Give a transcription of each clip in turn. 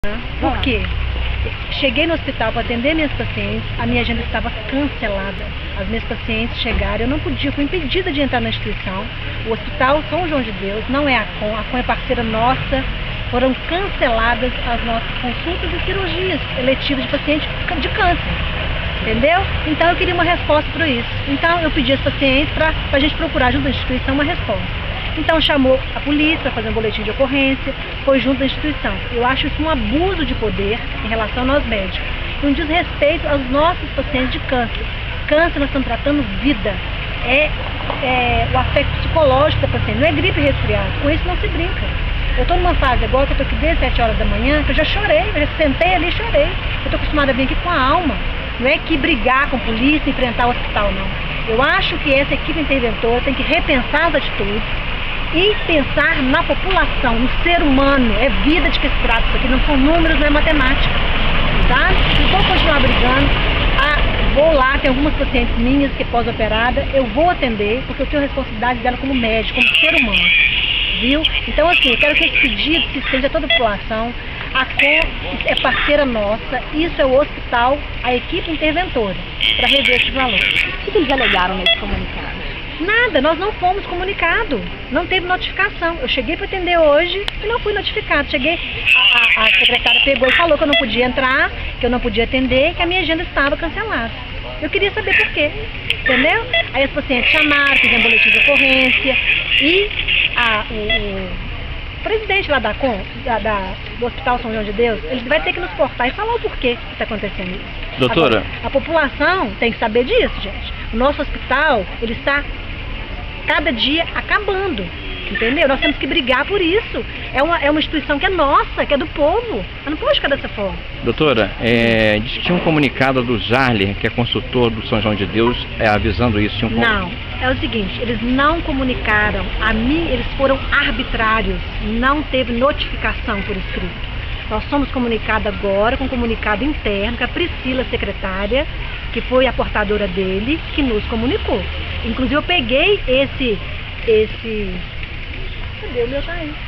Por quê? Cheguei no hospital para atender minhas pacientes, a minha agenda estava cancelada. As minhas pacientes chegaram, eu não podia, fui impedida de entrar na instituição. O Hospital São João de Deus não é a ACOM é parceira nossa. Foram canceladas as nossas consultas e cirurgias eletivas de pacientes de câncer. Entendeu? Então eu queria uma resposta para isso. Então eu pedi às pacientes para a gente procurar junto à instituição uma resposta. Então chamou a polícia para fazer um boletim de ocorrência, foi junto da instituição. Eu acho isso um abuso de poder em relação a nós médicos. E um desrespeito aos nossos pacientes de câncer. Câncer nós estamos tratando vida. É o aspecto psicológico da paciente, não é gripe e resfriado. Com isso não se brinca. Eu estou numa fase agora que eu estou aqui desde 7 horas da manhã, que eu já chorei, eu já sentei ali e chorei. Eu estou acostumada a vir aqui com a alma. Não é que brigar com a polícia, enfrentar o hospital, não. Eu acho que essa equipe interventora tem que repensar as atitudes e pensar na população, no ser humano. É vida de que se trata isso aqui, não são números, não é matemática. Tá? Se for continuar brigando, vou lá, tem algumas pacientes minhas que pós-operada, eu vou atender, porque eu tenho a responsabilidade dela como médico, como ser humano. Viu? Então assim, eu quero que esse pedido se estenda a toda a população. A ACOM é parceira nossa, isso é o hospital, a equipe interventora, para rever esses valores. O que eles alegaram nesse comunicado? Nada, nós não fomos comunicados, não teve notificação. Eu cheguei para atender hoje e não fui notificado. Cheguei, a secretária pegou e falou que eu não podia entrar, que eu não podia atender, que a minha agenda estava cancelada. Eu queria saber por quê, entendeu? Aí as pacientes chamaram, fizeram boletim de ocorrência e o presidente lá da ACOM, do Hospital São João de Deus, ele vai ter que nos portar e falar o porquê que está acontecendo isso. Doutora? Agora, a população tem que saber disso, gente. O nosso hospital, ele está cada dia acabando, entendeu? Nós temos que brigar por isso. É uma instituição que é nossa, que é do povo. Ela não pode ficar dessa forma. Doutora, diz que tinha um comunicado do Jarler, que é consultor do São João de Deus, avisando isso. Não, é o seguinte, eles não comunicaram a mim, eles foram arbitrários, não teve notificação por escrito. Nós somos comunicados agora com um comunicado interno, que a Priscila, secretária, que foi a portadora dele, que nos comunicou. Inclusive eu peguei esse... Cadê o meu? Tá aí.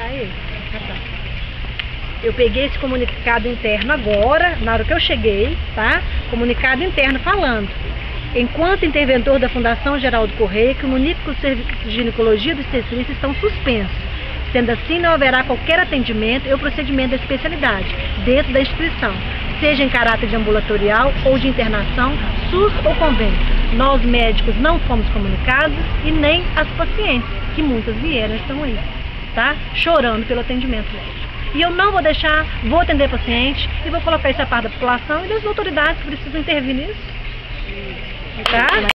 Eu peguei esse comunicado interno agora, na hora que eu cheguei, tá? Comunicado interno falando. Enquanto interventor da Fundação Geraldo Correia, comunico que os serviços de ginecologia do obstetrícia estão suspensos. Sendo assim, não haverá qualquer atendimento ou procedimento da especialidade dentro da instituição, seja em caráter de ambulatorial ou de internação, SUS ou convênio. Nós médicos não fomos comunicados e nem as pacientes, que muitas vieram e estão aí, tá? Chorando pelo atendimento médico. E eu não vou deixar, vou atender paciente e vou colocar isso a par da população e das autoridades que precisam intervir nisso, tá?